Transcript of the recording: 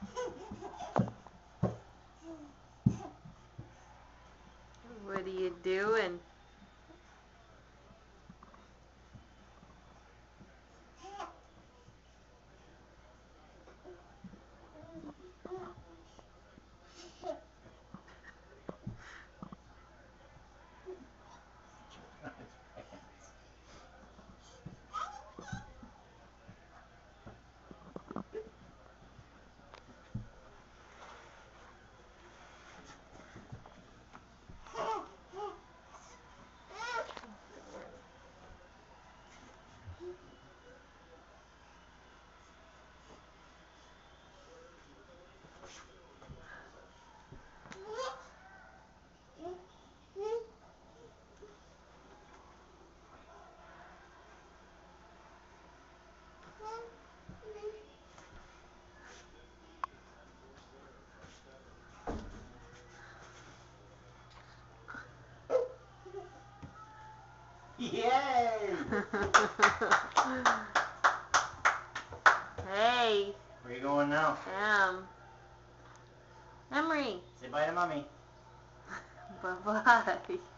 What are you doing? Yay! Hey. Where you going now? Emery. Say bye to mommy. Bye-bye.